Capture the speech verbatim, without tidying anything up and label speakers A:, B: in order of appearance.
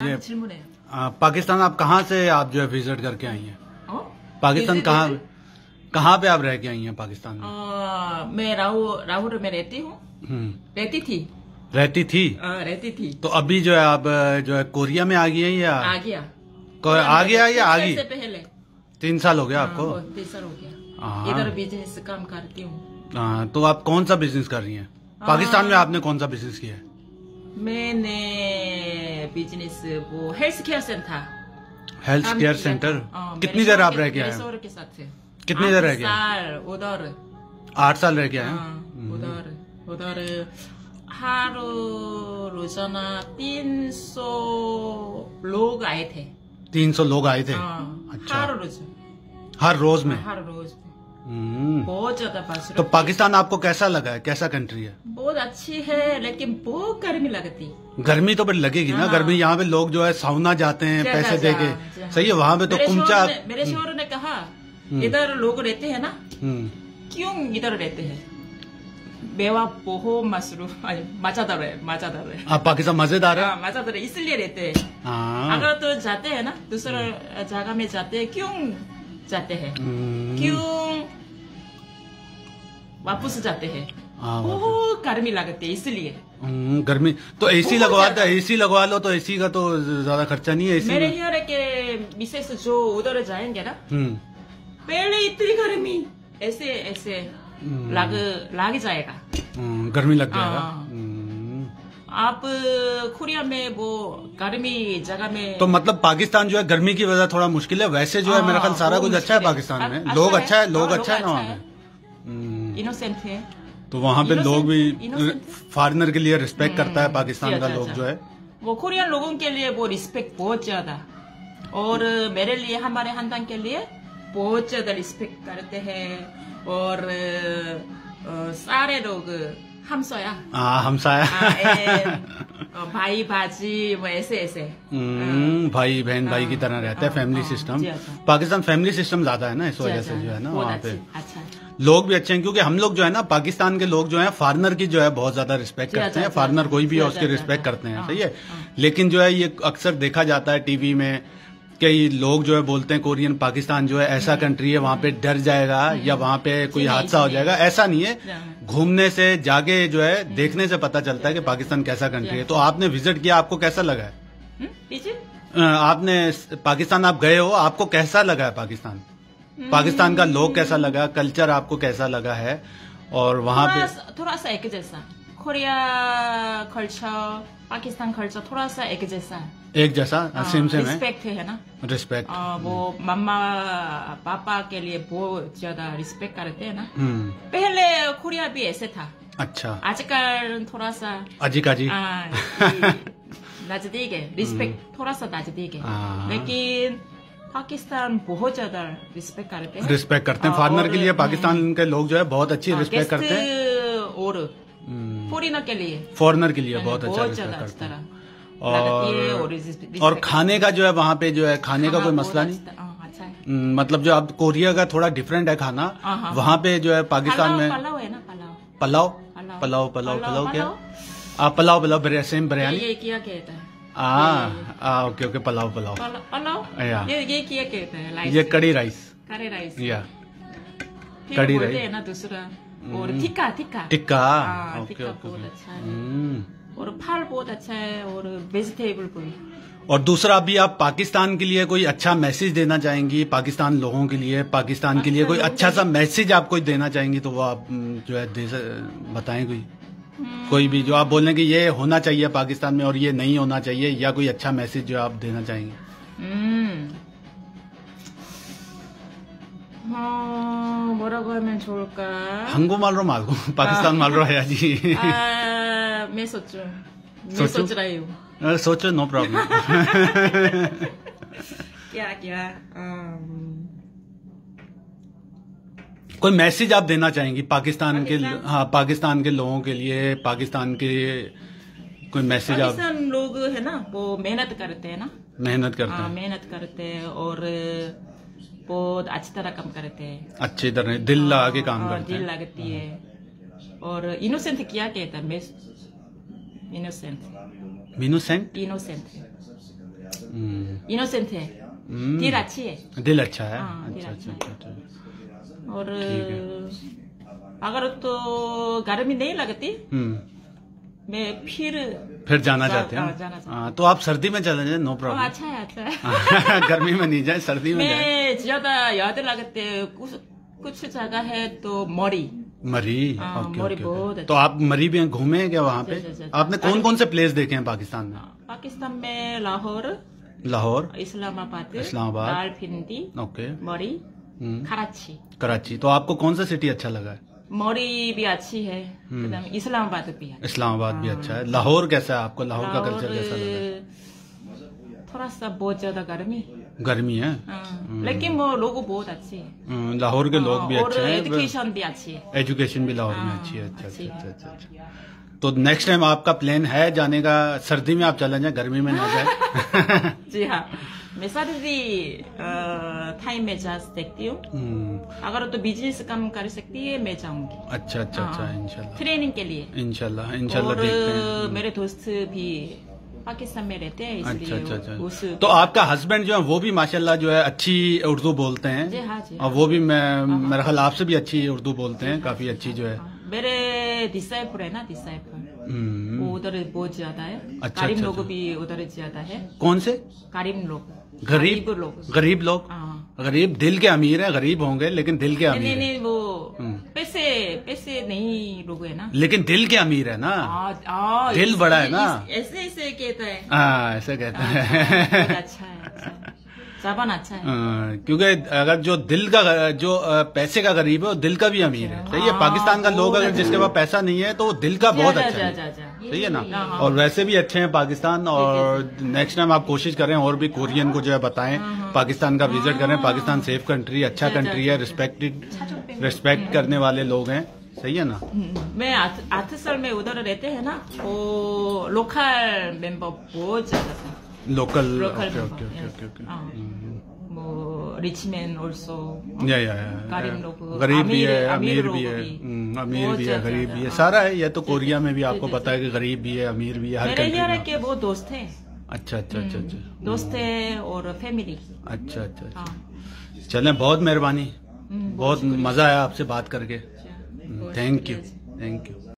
A: یہ پاکستان آپ کہاں سے آپ جو ہے وزٹ کر کے آئی ہیں؟ پاکستان کہاں کہاں پہ آپ رہ کے آئی ہیں پاکستان میں؟
B: میں راہور میں رہتی ہوں، رہتی تھی
A: رہتی تھی
B: رہتی تھی
A: تو ابھی جو ہے آپ جو ہے کوریا میں آ گئی ہیں یا
B: آ گیا
A: آ گیا یا آ گئی؟
B: پہلے
A: تین سال ہو گیا آپ کو؟
B: تین سال ہو گیا، ادھر بزنس کام کرتی ہوں۔
A: ہاں تو آپ کون سا بزنس کر رہی ہیں پاکستان میں؟ آپ نے کون سا بزنس کیا ہے؟
B: میں نے بزنس وہ health care centre
A: health care centre کتنی دیر آپ رہ کے آئے؟
B: کے ساتھ
A: کتنی دیر رہ کے
B: ادھر
A: آٹھ سال رہ کے آئے؟
B: ادھر ادھر ہر روزانہ تین سو لوگ آئے تھے۔
A: تین سو لوگ آئے تھے؟
B: اچھا، ہر روز
A: ہر روز میں؟
B: ہر روز بہت زیادہ بس۔
A: تو پاکستان آپ کو کیسا لگا ہے؟ کیسا کنٹری ہے؟
B: بہت اچھی ہے لیکن بہت گرمی لگتی۔
A: گرمی تو پھر لگے گی نا، گرمی یہاں پہ لوگ جو ہے ساؤنا جاتے ہیں پیسے دے کے، صحیح ہے، وہاں پہ تو کمچا۔
B: میرے شوہر نے کہا ادھر لوگ رہتے ہیں نا، کیوں ادھر رہتے ہیں؟ بیوہ بہت مصروف، مزہ ہے مزہ ہے۔
A: آپ پاکستان مزیدار ہے؟
B: مزہ ہے اس لیے رہتے ہیں۔ اگر تو جاتے ہیں نا دوسرا جگہ میں جاتے ہیں، کیوں جاتے ہیں؟ کیوں واپس جاتے ہیں؟ بہت گرمی لگتی ہے اس لیے۔
A: گرمی تو اے سی لگوا دو، اے سی لگوا لو تو اے سی کا تو زیادہ خرچہ نہیں ہے۔
B: میرے خیال ہے کہ مسز جو ادھر جائیں گے نا، پہلے اتنی گرمی ایسے ایسے لگ لگ جائے گا،
A: گرمی لگ جائے گا۔
B: آپ کوریا میں وہ گرمی جگہ میں
A: تو مطلب پاکستان جو ہے گرمی کی وجہ تھوڑا مشکل ہے، ویسے جو ہے میرا خیال سارا کچھ اچھا ہے پاکستان میں، لوگ اچھا ہے، لوگ اچھا ہے نا وہاں پہ،
B: انوسینٹ ہے
A: تو وہاں پہ لوگ بھی فارنر کے لیے ریسپیکٹ کرتا ہے پاکستان کا لوگ جو ہے،
B: وہ کورین لوگوں کے لیے وہ ریسپیکٹ بہت زیادہ، اور میرے لیے ہمارے خاندان کے لیے بہت زیادہ ریسپیکٹ کرتے ہیں، اور سارے لوگ ہمسایا
A: ہمسایا
B: بھائی بھاجی ایسے ایسے
A: بھائی بہن بھائی کی طرح رہتا ہے، family system. Pakistan family system زیادہ ہے نا، اس وجہ سے جو ہے نا وہاں پہ لوگ بھی اچھے ہیں، کیونکہ ہم لوگ جو ہے نا پاکستان کے لوگ جو ہیں فارنر کی جو ہے بہت زیادہ ریسپیکٹ کرتے ہیں، فارنر کوئی بھی ہے اس کی ریسپیکٹ کرتے ہیں، صحیح ہے۔ لیکن جو ہے یہ اکثر دیکھا جاتا ہے ٹی وی میں، کئی لوگ جو ہے بولتے ہیں کورین پاکستان جو ہے ایسا کنٹری ہے وہاں پہ ڈر جائے گا یا وہاں پہ کوئی حادثہ ہو جائے گا، ایسا نہیں ہے۔ گھومنے سے جاگے جو ہے دیکھنے سے پتا چلتا ہے کہ پاکستان کیسا کنٹری ہے۔ تو آپ نے وزٹ کیا، آپ کو کیسا لگا ہے؟ آپ نے پاکستان آپ گئے ہو، آپ کو کیسا لگا ہے پاکستان؟ پاکستان کا لوگ کیسا لگا، کلچر آپ کو کیسا لگا ہے؟ اور وہاں پہ
B: تھوڑا سا ایک جیسا، کوریا کلچر پاکستان کلچر تھوڑا سا ایک جیسا ہے، ایک
A: جیسا سیم سیم ہے،
B: ریسپیکٹ ہے نا،
A: ریسپیکٹ۔
B: وہ ماما پاپا کے لیے بہت زیادہ ریسپیکٹ کرتے ہیں نا، پہلے کوریا بھی ایسے تھا،
A: اچھا
B: آج کل تھوڑا سا
A: اجی کا جی
B: نزدیک ہے، ریسپیکٹ تھوڑا سا نزدیک ہے، لیکن پاکستان بہت زیادہ ریسپیکٹ کرتے ہیں،
A: ریسپیکٹ کرتے ہیں فارنر کے لیے۔ پاکستان کے لوگ جو ہے بہت اچھی ریسپیکٹ کرتے ہیں،
B: اور فورینر کے لیے
A: فورنر کے لیے بہت اچھا ریسپیکٹ کرتے ہیں۔ اور اور کھانے کا جو ہے وہاں پہ جو ہے کھانے کا کوئی مسئلہ نہیں، مطلب جو اب کوریا کا تھوڑا ڈفرینٹ ہے کھانا، وہاں پہ جو ہے پاکستان میں پلاؤ پلاؤ پلاؤ پلاؤ کیا آپ پلاؤ پلاؤ سیم بریانی،
B: کیا کہتا ہے؟
A: ہاں اوکے اوکے پلاؤ پلاؤ
B: یہ کیا کہتا ہے؟
A: یہ کڑی رائس،
B: کڑی رائس
A: یا کڑی رائس
B: ہے نا، دوسرا اور ٹکا ٹکا
A: ٹکا
B: ٹکا بہت اچھا ہے، اور پھل بہت اچھا ہے، اور ویجیٹیبل بھی۔
A: اور دوسرا ابھی آپ پاکستان کے لیے کوئی اچھا میسج دینا چاہیں گی، پاکستان لوگوں کے لیے، پاکستان کے لیے کوئی اچھا سا میسج آپ کوئی دینا چاہیں گی تو وہ آپ جو ہے بتائیں، کوئی کوئی بھی جو آپ بولیں کہ یہ ہونا چاہیے پاکستان میں اور یہ نہیں ہونا چاہیے، یا کوئی اچھا میسج جو آپ دینا چاہیں گے؟ ہنگو مال رو مال کو پاکستان مال رو ہے جی،
B: میں سوچ میں سوچ رہی ہوں،
A: سوچو نو پرابلم۔
B: کیا کیا
A: کوئی میسج آپ دینا چاہیں گی پاکستان کے، ہاں پاکستان کے لوگوں کے لیے، پاکستان کے کوئی میسج آپ؟
B: پاکستان لوگ ہے نا وہ محنت کرتے ہیں نا، محنت کرتے ہیں محنت کرتے ہیں اور بہت اچھی طرح کام کرتے ہیں،
A: اچھی طرح دل لگا کے کام کرتے ہیں،
B: دل لگتی ہے۔ اور انوسینٹ کیا کہتا ہے؟ انوسینٹ
A: انوسینٹ
B: انوسینٹ इनोसेंट है, दिल अच्छी है,
A: दिल अच्छा है।
B: हाँ, दिल
A: अच्छा
B: अच्छा
A: अच्छा
B: है।
A: अच्छा अच्छा।
B: और
A: ठीक
B: अगर तो गर्मी नहीं लगती
A: हम्म
B: मैं फिर
A: फिर जाना
B: जा-
A: चाहते
B: हाँ,
A: हैं।
B: जाना चाहती
A: हाँ, तो आप सर्दी में चले जाए, नो
B: ओ,
A: प्रॉब्लम।
B: अच्छा है अच्छा है।
A: गर्मी में नहीं जाए, सर्दी में जाए।
B: मैं ज्यादा याद लगते कुछ कुछ जगह है तो मरी
A: मरी,
B: हाँ,
A: ओके
B: मरी
A: ओके
B: बहुत
A: ओके।
B: अच्छा।
A: तो आप मरी भी घूमे हैं क्या वहाँ पे?
B: जी, जी, जी।
A: आपने कौन कौन से प्लेस देखे हैं पाकिस्तान में?
B: पाकिस्तान में लाहौर,
A: लाहौर,
B: इस्लामाबाद,
A: इस्लामाबाद,
B: रावलपिंडी,
A: ओके,
B: मरी,
A: हम्म,
B: कराची।
A: कराची। तो आपको कौन सा सिटी अच्छा लगा है?
B: मरी भी अच्छी है, एकदम इस्लामाबाद भी है।
A: इस्लामाबाद भी अच्छा है। लाहौर कैसा है आपको? लाहौर का
B: लाहौर,
A: कल्चर कैसा लगा?
B: थोड़ा सा बहुत ज्यादा गर्मी,
A: गर्मी है।
B: हाँ, लेकिन वो लोग बहुत अच्छे हैं।
A: हम्म, लाहौर के लोग भी
B: और
A: अच्छे हैं।
B: एजुकेशन भी अच्छी है।
A: एजुकेशन भी लाहौर में
B: हाँ,
A: अच्छी है। अच्छा
B: अच्छी
A: अच्छा
B: है।
A: अच्छा अच्छा। तो नेक्स्ट टाइम आपका प्लान है जाने का, सर्दी में आप चले जाए, गर्मी में ना जाए।
B: जी हाँ, मैं सर्दी टाइम में जा सकती हूँ।
A: हम्म,
B: अगर तो बिजनेस काम कर सकती है मैं जाऊंगी
A: अच्छा अच्छा अच्छा,
B: हाँ।
A: इंशाल्लाह
B: ट्रेनिंग के लिए।
A: इंशाल्लाह इंशाल्लाह
B: और
A: देखते हैं।
B: मेरे दोस्त भी पाकिस्तान में रहते हैं,
A: अच्छा
B: इसलिए
A: अच्छा अच्छा।
B: उस
A: तो आपका हस्बैंड जो है वो भी माशाल्लाह जो है अच्छी उर्दू बोलते हैं।
B: जी हाँ जी
A: और वो भी मैं मेरा ख्याल आपसे भी अच्छी उर्दू बोलते हैं, काफी अच्छी जो है।
B: हाँ, मेरे डिसाइपल है ना, डिसाइपल
A: हम्म,
B: वो उधर बहुत ज्यादा है।
A: अच्छा,
B: कारिम
A: अच्छा,
B: लोग
A: अच्छा।
B: भी उधर ज्यादा है।
A: कौन से?
B: कारिम लोग,
A: गरीब
B: लोग,
A: गरीब लोग।
B: हाँ।
A: गरीब दिल के अमीर है, गरीब होंगे लेकिन दिल के
B: नहीं
A: अमीर
B: नहीं
A: है।
B: नहीं, वो पैसे पैसे नहीं लोग है ना।
A: लेकिन दिल के अमीर है ना।
B: आ, आ,
A: दिल
B: इस-
A: बड़ा है ना।
B: इस- ऐसे ऐसे कहता है।
A: हाँ, ऐसे कहते हैं।
B: बहुत अच्छा है, अच्छा है। जबान अच्छा है।
A: हाँ, क्योंकि अगर जो दिल का जो अ, पैसे का गरीब है वो दिल का भी अमीर है। सही है।
B: हाँ,
A: पाकिस्तान का लोग अगर
B: बहुत
A: जिसके पास पैसा नहीं है तो वो दिल का बहुत
B: जा,
A: अच्छा
B: जा,
A: है।
B: जा, जा।
A: सही है ना।
B: हाँ, हाँ।
A: और वैसे भी अच्छे हैं पाकिस्तान। और नेक्स्ट टाइम आप कोशिश करें और भी कोरियन को जो है बताएं, पाकिस्तान का विजिट करें। पाकिस्तान सेफ कंट्री, अच्छा
B: जा, जा,
A: कंट्री है, रिस्पेक्टेड रिस्पेक्ट करने वाले लोग हैं। सही है ना।
B: मैं आठ आठ साल में उधर रहते हैं ना, वो लोकल मेंबर बहुत ज्यादा था।
A: Local,
B: local
A: okay
B: member,
A: okay okay
B: yes.
A: Okay okay.
B: हाँ। वो रिच मैन ऑल्सो,
A: या या या
B: गरीब लोग,
A: गरीब भी
B: अमीर-
A: है,
B: अमीर
A: अमीर
B: लोग
A: भी है,
B: भी।
A: हम्म, अमीर
B: बहुत
A: भी है,
B: ज्यादा,
A: गरीब भी है,
B: हाँ।
A: सारा है। ये तो कोरिया में भी आपको
B: जी,
A: पता है कि गरीब भी है, अमीर भी है, हर
B: मेरे
A: कंट्री
B: यहाँ
A: में।
B: के वो दोस्त है,
A: अच्छा अच्छा अच्छा अच्छा
B: दोस्त है और फैमिली।
A: अच्छा अच्छा अच्छा।
B: हाँ,
A: चलें, बहुत मेहरबानी,
B: हम्म,
A: बहुत मजा आया आपसे बात करके।
B: अच्छा।
A: Thank you, thank you.